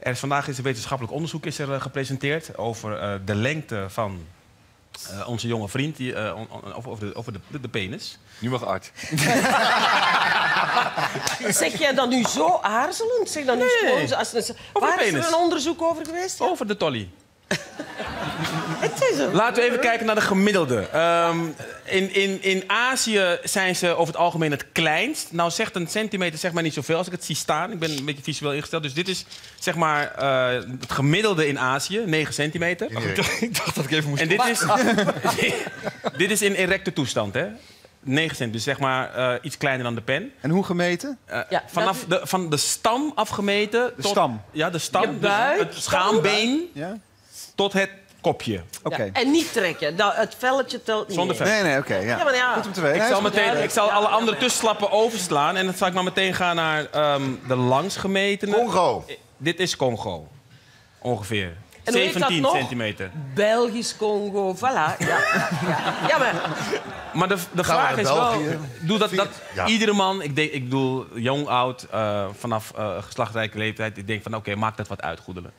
Vandaag is een wetenschappelijk onderzoek gepresenteerd over de lengte van onze jonge vriend, over de penis. Nu mag Art. Zeg jij dat nu zo aarzelend? Zeg dat nu waar is er een onderzoek over geweest? Ja? Over de tolly. Het is er. Laten we even kijken naar de gemiddelde. In Azië zijn ze over het algemeen het kleinst. Nou zegt een centimeter zeg maar niet zoveel als ik het zie staan. Ik ben een beetje visueel ingesteld. Dus dit is zeg maar het gemiddelde in Azië, 9 centimeter. Ik dacht dat ik even moest... En dit is in erecte toestand, hè? 9 centimeter, dus zeg maar iets kleiner dan de pen. En hoe gemeten? Van de stam afgemeten. De stam? Ja, de stam. Je buik, het schaambeen Ja? tot het kopje. Oké. Ja, en niet trekken. Het velletje telt niet. Zonder mee. vet. Nee, oké. ja. Ja, maar ja. Goed om te weten. Ik zal alle andere tussenslappen overslaan. En dan zal ik maar meteen gaan naar de langsgemetene. Congo. Dit is Congo. Ongeveer. En hoe heet dat 17 nog? centimeter. Belgisch Congo, voilà. Ja, Maar de vraag naar is wel... België. Doe dat Ja. iedere man... Ik bedoel, jong, oud, vanaf geslachtrijke leeftijd... Ik denk van, oké, maakt dat wat uit, goedelen.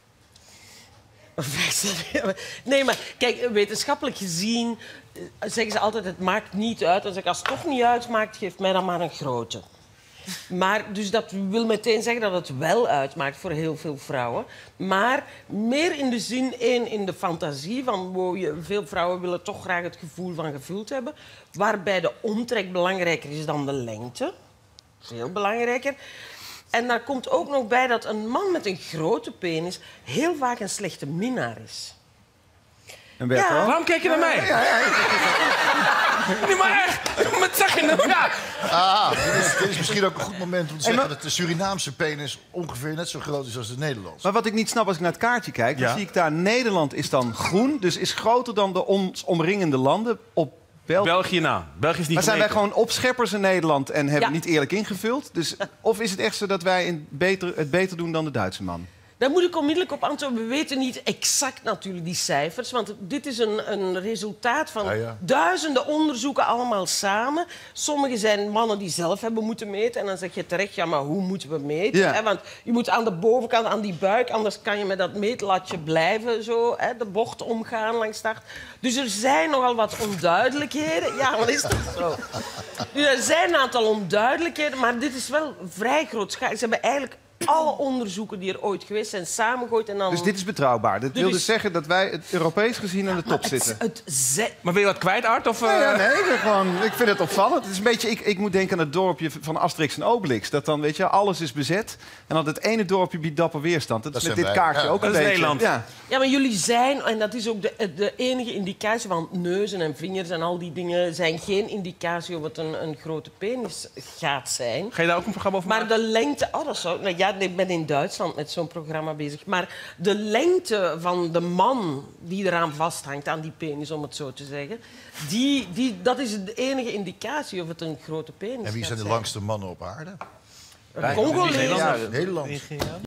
Nee, maar kijk, wetenschappelijk gezien zeggen ze altijd... het maakt niet uit. Dan zeg ik, als het toch niet uitmaakt, geef mij dan maar een grote. Maar dus dat wil meteen zeggen dat het wel uitmaakt voor heel veel vrouwen. Maar meer in de zin, in de fantasie van... veel vrouwen willen toch graag het gevoel van gevuld hebben. Waarbij de omtrek belangrijker is dan de lengte. Veel belangrijker. En daar komt ook nog bij dat een man met een grote penis... heel vaak een slechte minnaar is. En Berto? Ja. Waarom kijk je naar mij? Nee, maar echt. Wat zeg je nou? Ja. Dit is misschien ook een goed moment om te zeggen dat de Surinaamse penis ongeveer net zo groot is als de Nederlandse. Maar wat ik niet snap als ik naar het kaartje kijk... dan Ja. zie ik daar Nederland is dan groen. Dus is groter dan de ons omringende landen op België. België na. België is niet Maar zijn wij gemeten. gewoon opscheppers in Nederland en hebben Ja. niet eerlijk ingevuld? Dus, of is het echt zo dat wij het beter doen dan de Duitse man? Daar moet ik onmiddellijk op antwoorden. We weten niet exact natuurlijk die cijfers. Want dit is een resultaat van duizenden onderzoeken allemaal samen. Sommige zijn mannen die zelf hebben moeten meten. En dan zeg je terecht, ja, maar hoe moeten we meten? Ja. Hè? Want je moet aan de bovenkant, aan die buik... anders kan je met dat meetlatje blijven zo, hè, de bocht omgaan langs start. Dus er zijn nogal wat onduidelijkheden. Ja, wat is dat zo? Dus er zijn een aantal onduidelijkheden, maar dit is wel vrij groot. Ze hebben eigenlijk... alle onderzoeken die er ooit geweest zijn samengegooid en dan... Dus dit is betrouwbaar. Dit wil dus zeggen dat wij het Europees gezien aan de top zitten. Maar wil je wat kwijt, Art? Of, Ik vind het opvallend. Het is een beetje, ik moet denken aan het dorpje van Asterix en Obelix. Dat dan, weet je, alles is bezet. En dan het ene dorpje biedt dapper weerstand. Dat is met dit kaartje ook een dat is beetje. Nederland. Ja. Ja, maar jullie zijn, en dat is ook de enige indicatie, want neuzen en vingers en al die dingen zijn geen indicatie of het een grote penis gaat zijn. Ga je daar ook een programma over Maar maken? de lengte... Oh, dat zou... Nou, ja, ik ben in Duitsland met zo'n programma bezig. Maar de lengte van de man die eraan vasthangt, aan die penis, om het zo te zeggen... dat is de enige indicatie of het een grote penis En wie gaat zijn de langste mannen op aarde? Congolezen. Nederland.